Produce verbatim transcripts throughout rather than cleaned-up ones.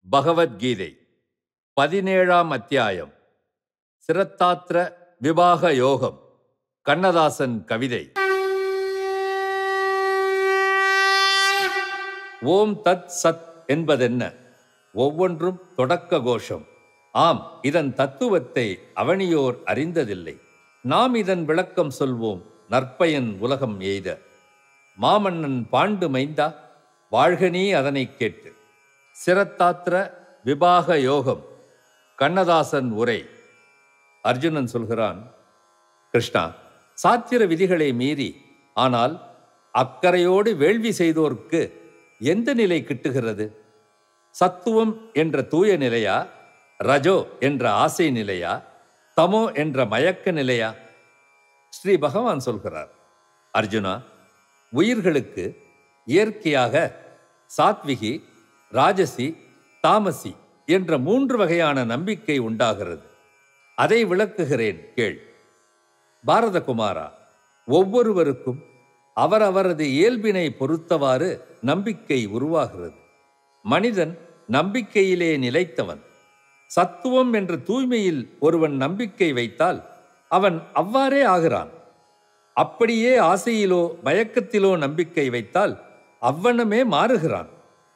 பகவத்கீதை பதினேழாம் அத்தியாயம். சிரத்தாத்ர விபாக யோகம். கண்ணதாசன் கவிதை. ஓம் தத் சத் என்பதென்ன? ஒவ்வொன்றும் தொடக்க கோஷம். ஆம், இதன் தத்துவத்தை அவனியோர் அறிந்ததில்லை. நாம் இதன் விளக்கம் சொல்வோம், நற்பயன் உலகம் எய்த. மாமன்னன் பாண்டு மைந்தா, வாழ்கனீ அதனை கேட்டு. சிரத்தாத்ர விபாக யோகம். கண்ணதாசன் உரை. அர்ஜுனன் சொல்கிறான், கிருஷ்ணா, சாத்திர விதிகளை மீறி ஆனால் அக்கறையோடு வேள்வி செய்தோர்க்கு எந்த நிலை கிட்டுகிறது? சத்துவம் என்ற தூய நிலையா, ரஜோ என்ற ஆசை நிலையா, தமோ என்ற மயக்க நிலையா? ஸ்ரீ பகவான் சொல்கிறார், அர்ஜுனா, உயிர்களுக்கு இயற்கையாக சாத்விகி, ராஜசி, தாமசி என்ற மூன்று வகையான நம்பிக்கை உண்டாகிறது. அதை விளக்குகிறேன் கேள். பாரதகுமாரா, ஒவ்வொருவருக்கும் அவரவரது இயல்பினை பொறுத்தவாறு நம்பிக்கை உருவாகிறது. மனிதன் நம்பிக்கையிலே நிலைத்தவன். சத்துவம் என்ற தூய்மையில் ஒருவன் நம்பிக்கை வைத்தால் அவன் அவ்வாறே ஆகிறான். அப்படியே ஆசையிலோ மயக்கத்திலோ நம்பிக்கை வைத்தால் அவ்வண்ணமே மாறுகிறான்.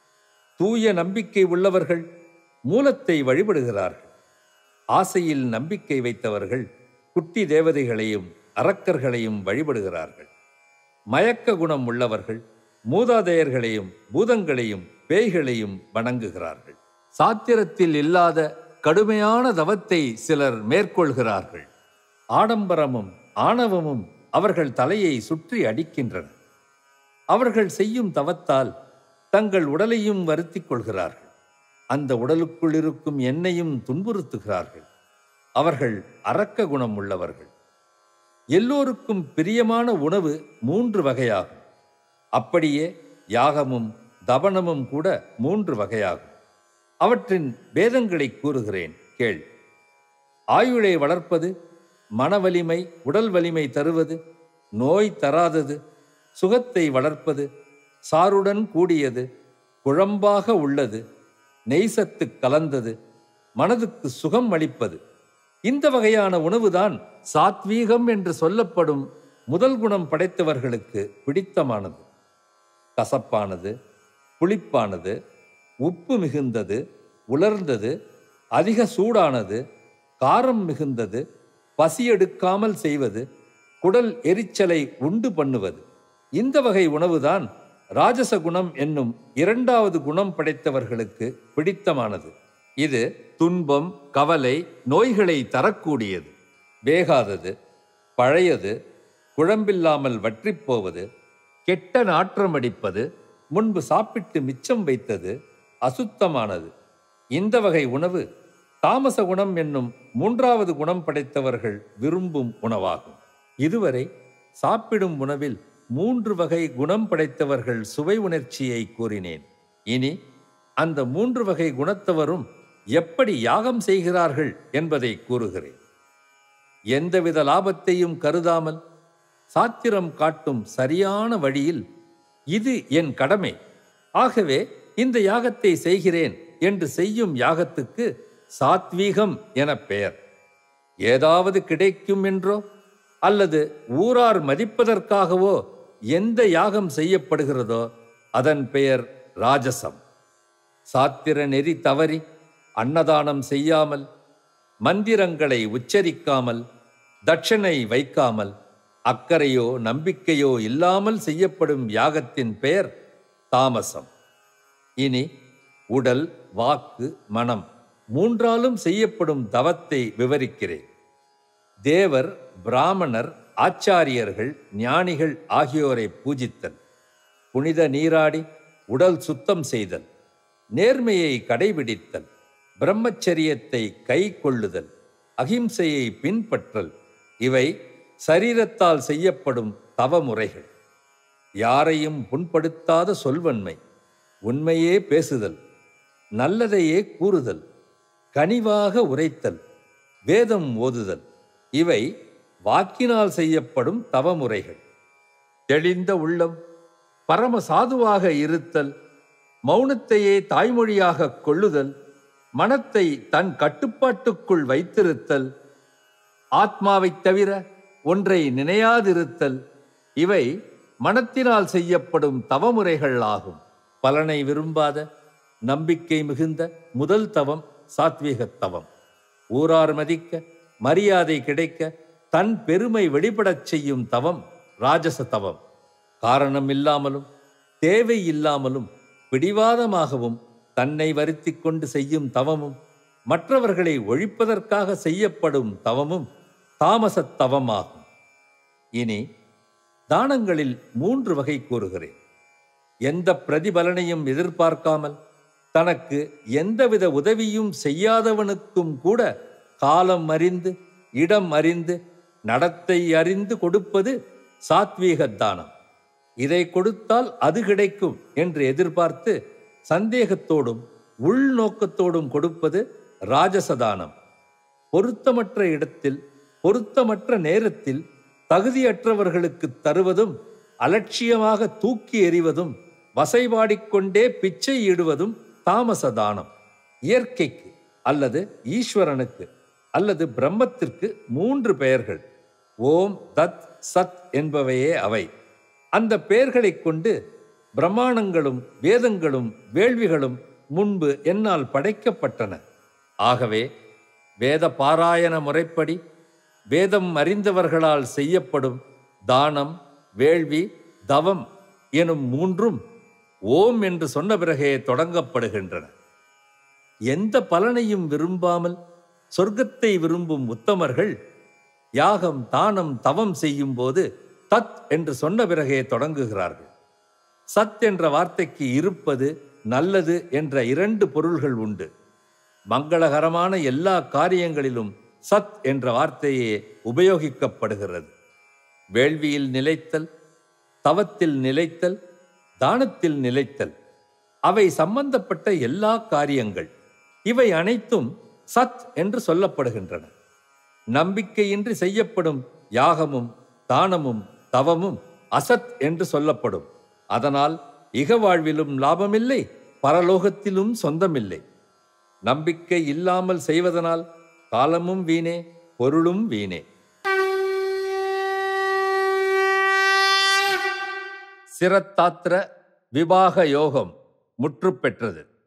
தூய நம்பிக்கை உள்ளவர்கள் மூலத்தை வழிபடுகிறார்கள். ஆசையில் நம்பிக்கை வைத்தவர்கள் குட்டி தேவதைகளையும் அரக்கர்களையும் வழிபடுகிறார்கள். மயக்க குணம் உள்ளவர்கள் மூதாதையர்களையும் பூதங்களையும் பேய்களையும் வணங்குகிறார்கள். சாத்திரத்தில் இல்லாத கடுமையான தவத்தை சிலர் மேற்கொள்கிறார்கள். ஆடம்பரமும் ஆணவமும் அவர்கள் தலையை சுற்றி அடிக்கின்றன. அவர்கள் செய்யும் தவத்தால் தங்கள் உடலையும் வருத்திக் கொள்கிறார்கள். அந்த உடலுக்குள் இருக்கும் எண்ணெயும் துன்புறுத்துகிறார்கள். அவர்கள் அரக்க குணம் உள்ளவர்கள். எல்லோருக்கும் பிரியமான உணவு மூன்று வகையாகும். அப்படியே யாகமும் தபனமும் கூட மூன்று வகையாகும். அவற்றின் பேதங்களை கூறுகிறேன் கேள். ஆயுளை வளர்ப்பது, மனவலிமை உடல் வலிமை தருவது, நோய் தராதது, சுகத்தை வளர்ப்பது, சாருடன் கூடியது, குழம்பாக உள்ளது, நெய்சத்து கலந்தது, மனதுக்கு சுகம் அளிப்பது. இந்த வகையான உணவுதான் சாத்வீகம் என்று சொல்லப்படும் முதல் குணம் படைத்தவர்களுக்கு பிடித்தமானது. கசப்பானது, புளிப்பானது, உப்பு மிகுந்தது, உலர்ந்தது, அதிக சூடானது, காரம் மிகுந்தது, பசியெடுக்காமல் செய்வது, குடல் எரிச்சலை உண்டு பண்ணுவது. இந்த வகை உணவுதான் ராஜச குணம் என்னும் இரண்டாவது குணம் படைத்தவர்களுக்கு பிடித்தமானது. இது துன்பம், கவலை, நோய்களை தரக்கூடியது. வேகாதது, பழையது, குழம்பில்லாமல் வற்றிப்போவது, கெட்ட நாற்றம் அடிப்பது, முன்பு சாப்பிட்டு மிச்சம் வைத்தது, அசுத்தமானது. இந்த வகை உணவு தாமச குணம் என்னும் மூன்றாவது குணம் படைத்தவர்கள் விரும்பும் உணவாகும். இதுவரை சாப்பிடும் உணவில் மூன்று வகை குணம் படைத்தவர்கள் சுவை உணர்ச்சியை கூறினேன். இனி அந்த மூன்று வகை குணத்தவரும் எப்படி யாகம் செய்கிறார்கள் என்பதை கூறுகிறேன். எந்தவித லாபத்தையும் கருதாமல் சாத்திரம் காட்டும் சரியான வழியில் இது என் கடமை, ஆகவே இந்த யாகத்தை செய்கிறேன் என்று செய்யும் யாகத்துக்கு சாத்வீகம் என பெயர். ஏதாவது கிடைக்கும் என்றோ அல்லது ஊரார் மதிப்பதற்காகவோ எந்த யாகம் செய்யப்படுகிறதோ அதன் பெயர் ராஜசம். சாத்திர நெறி தவறி அன்னதானம் செய்யாமல், மந்திரங்களை உச்சரிக்காமல், தட்சணை வைக்காமல், அக்கறையோ நம்பிக்கையோ இல்லாமல் செய்யப்படும் யாகத்தின் பெயர் தாமசம். இனி உடல், வாக்கு, மனம் மூன்றாலும் செய்யப்படும் தவத்தை விவரிக்கிறேன். தேவர், பிராமணர், ஆச்சாரியர்கள், ஞானிகள் ஆகியோரை பூஜித்தல், புனித நீராடி உடல் சுத்தம் செய்தல், நேர்மையை கடைபிடித்தல், பிரம்மச்சரியத்தை கை கொள்ளுதல், அகிம்சையை பின்பற்றல், இவை சரீரத்தால் செய்யப்படும் தவமுறைகள். யாரையும் புண்படுத்தாத சொல்வன்மை, உண்மையே பேசுதல், நல்லதையே கூறுதல், கனிவாக உரைத்தல், வேதம் ஓதுதல், இவை வாக்கினால் செய்யப்படும் தவமுறைகள். தெளிந்த உள்ளம், பரம சாதுவாக இருத்தல், மௌனத்தையே தாய்மொழியாக கொள்ளுதல், மனத்தை தன் கட்டுப்பாட்டுக்குள் வைத்திருத்தல், ஆத்மாவைத் தவிர ஒன்றை நினையாதிருத்தல், இவை மனத்தினால் செய்யப்படும் தவமுறைகள் ஆகும். பலனை விரும்பாத நம்பிக்கை மிகுந்த முதல் தவம் சாத்வீகத் தவம். ஊரார் மதிக்க, மரியாதை கிடைக்க, தன் பெருமை வெளிப்படச் செய்யும் தவம் ராஜச தவம். காரணம் இல்லாமலும் தேவை இல்லாமலும் பிடிவாதமாகவும் தன்னை வருத்தி கொண்டு செய்யும் தவமும், மற்றவர்களை ஒழிப்பதற்காக செய்யப்படும் தவமும் தாமசத் தவமாகும். இனி தானங்களில் மூன்று வகை கூறுகிறேன். எந்த பிரதிபலனையும் எதிர்பார்க்காமல் தனக்கு எந்தவித உதவியும் செய்யாதவனுக்கும் கூட காலம் அறிந்து, இடம் அறிந்து, நடத்தை அறிந்து கொடுப்பது சாத்வீக தானம். இதை கொடுத்தால் அது கிடைக்கும் என்று எதிர்பார்த்து சந்தேகத்தோடும் உள்நோக்கத்தோடும் கொடுப்பது ராஜசதானம். பொருத்தமற்ற இடத்தில், பொருத்தமற்ற நேரத்தில் தகுதியற்றவர்களுக்கு தருவதும், அலட்சியமாக தூக்கி எறிவதும், வசைபாடிக்கொண்டே பிச்சை இடுவதும் தாமசதானம். இயற்கைக்கு அல்லது ஈஸ்வரனுக்கு அல்லது பிரம்மத்திற்கு மூன்று பெயர்கள். ஓம், தத், சத் என்பவையே அவை. அந்த பெயர்களை கொண்டு பிரமாணங்களும் வேதங்களும் வேள்விகளும் முன்பு என்னால் படைக்கப்பட்டன. ஆகவே வேத பாராயண முறைப்படி வேதம் அறிந்தவர்களால் செய்யப்படும் தானம், வேள்வி, தவம் எனும் மூன்றும் ஓம் என்று சொன்ன பிறகே தொடங்கப்படுகின்றன. எந்த பலனையும் விரும்பாமல் சொர்க்கத்தை விரும்பும் உத்தமர்கள் யாகம், தானம், தவம் செய்யும் போது தத் என்று சொன்ன பிறகே தொடங்குகிறார்கள். சத் என்ற வார்த்தைக்கு இருப்பது, நல்லது என்ற இரண்டு பொருள்கள் உண்டு. மங்களகரமான எல்லா காரியங்களிலும் சத் என்ற வார்த்தையே உபயோகிக்கப்படுகிறது. வேள்வியில் நிலைத்தல், தவத்தில் நிலைத்தல், தானத்தில் நிலைத்தல், அவை சம்பந்தப்பட்ட எல்லா காரியங்கள், இவை அனைத்தும் சத் என்று சொல்லப்படுகின்றன. நம்பிக்கையின்றி செய்யப்படும் யாகமும் தானமும் தவமும் அசத் என்று சொல்லப்படும். அதனால் இக வாழ்விலும் லாபமில்லை, பரலோகத்திலும் சொந்தமில்லை. நம்பிக்கை இல்லாமல் செய்வதனால் காலமும் வீணே, பொருளும் வீணே. சிரத்தாத்திர விபாக யோகம் முற்று பெற்றது.